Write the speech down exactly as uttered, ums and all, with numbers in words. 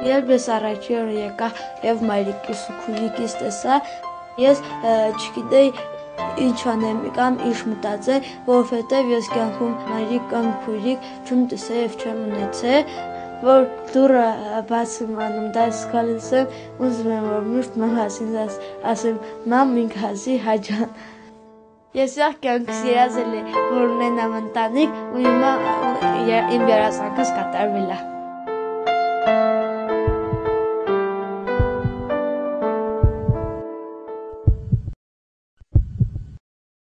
Երբ ես առաջի օրը եկա եւ մայրիկիս ու քույրիկիս տեսա, ես չգիտեի ինչ անեմ կամ ինչ մտածել, որովհետեւ ես կյանքում մայրիկ կամ քույրիկ չեմ տեսել եւ չեմ ունեցել, որ դուրը բաց եմ անում, դաս գալիս եմ, ուզում եմ որ միշտ մամասին ասեմ, մամ ինք հասի հաջան։ Ես յախ կյանքս երազել եմ, որ ունենամ ընտանիք ու հիմա իմ երազանքս կատարվել է։